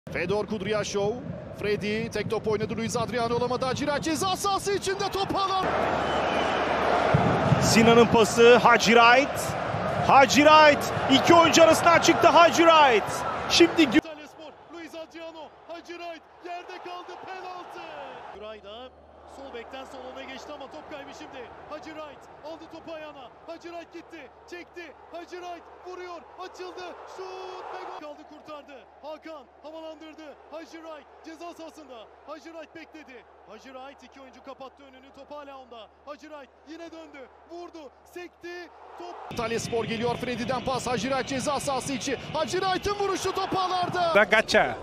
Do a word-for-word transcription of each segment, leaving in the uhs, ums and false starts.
Fedor Kudryashov, Freddy tek top oynadı, Luis Adriano olamadı. Hacirait ceza sahası içinde top alan. Sinan'ın pası, Hacirait. Hacirait iki oyuncu arasından çıktı Hacirait. Şimdi Spor, Luis Adriano, Hacirait yerde kaldı, penaltı. Güray da sol bekten soluna geçti ama top kaybı şimdi. Hacirait aldı topu ayağına. Hacirait gitti, çekti. Hacirait vuruyor, açıldı. Şut ve gol. Kaldı, kurtardı. Hakan havalandırdı. Hacirait ceza sahasında. Hacirait bekledi. Hacirait iki oyuncu kapattı önünü. Top hala onda. Hacirait yine döndü. Vurdu, sekti. Top. Antalyaspor geliyor, Freddy'den pas, Hacirait ceza sahası içi. Hacirait'in vuruşu top ağlarda. Da Gaça.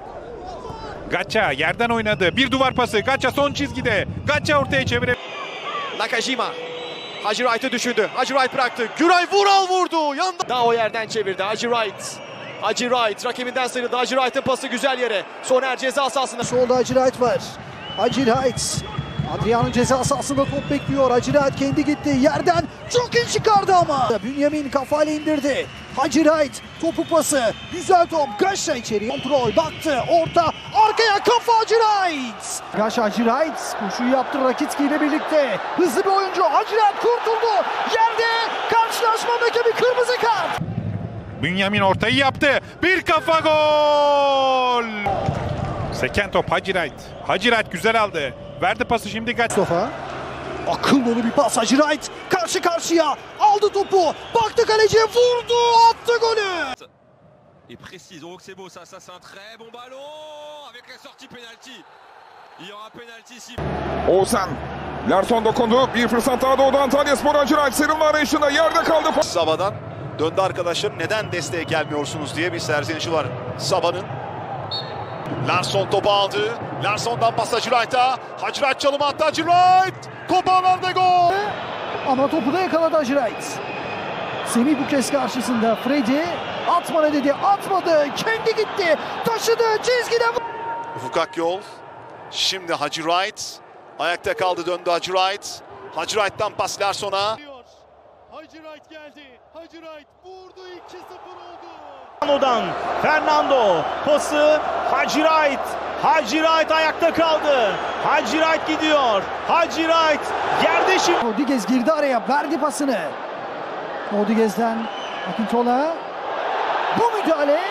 Gaça yerden oynadı. Bir duvar pası. Gaça son çizgide. Gaça ortaya çevirip. Nakajima. Hacirait'i düşündü. Hacirait bıraktı. Güray Vural vurdu. Yanda. Daha o yerden çevirdi. Hacirait. Hacirait rakibinden sıyrıldı. Hacirait'in pası güzel yere. Soner ceza sahasında. Solda Hacirait var. Hacirait. Adriano'nun ceza sahasında top bekliyor. Hacirait kendi gitti. Yerden çok iyi çıkardı ama. Bünyamin kafayla indirdi. Hacirait topu pası. Güzel top. Gaşa içeri. Kontrol baktı. Orta. Arkaya kafa Hacirait. Gaşa Hacirait. Koşuyu yaptı Rakitski ile birlikte. Hızlı bir oyuncu. Hacirait kurtuldu. Yerde karşılaşmadaki bir kırmızı kart. Bünyamin ortayı yaptı. Bir kafa gol. Seken top Hacirait. Hacirait güzel aldı. Verdi pası şimdi Gaça. Mustafa. Akıl dolu bir pas. Hacirait karşı karşıya aldı topu. Baktı kaleciye, vurdu, attı golü. Et précise, oh c'est beau ça, ça c'est un très bon ballon avec la sortie penalty. Il y aura penalty ici. Oğuzhan. Larson dokundu. Bir fırsat daha doğdu Antalyaspor. Hacirait sıyrılma arayışında yerde kaldı. Sabah'dan döndü arkadaşım. Neden desteğe gelmiyorsunuz diye bir serzenişi var Sabah'ın. Larsson topu aldı. Larsson'dan pas Hacirait'a. Hacirait çalımı attı. Hacirait. Top ağlarda gol. Ama topu da yakaladı Hacirait. Semih bu kez karşısında. Freddy atma ne dedi, atmadı. Kendi gitti. Taşıdı çizgide. Ufuk Akyol. Şimdi Hacirait. Ayakta kaldı, döndü Hacirait. Hacirait'tan pas Larsson'a. Hacirait geldi. Hacirait vurdu, iki sıfır oldu. Fernando'dan Fernando pası, Hacirait. Hacirait ayakta kaldı. Hacirait gidiyor. Hacirait yerde şimdi. Rodriguez girdi araya, verdi pasını. Rodriguez'den Akintola. Bu müdahale.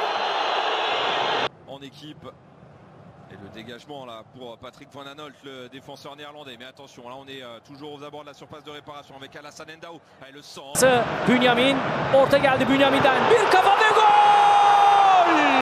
En équipe. Et le dégagement là pour Patrick Van Aanholt, le défenseur néerlandais. Mais attention, là on est euh, toujours aux abords de la surface de réparation avec Alassane Ndao. Et le centre. Bünyamin orta geldi, Bünyamin'den bir kafa ve gol!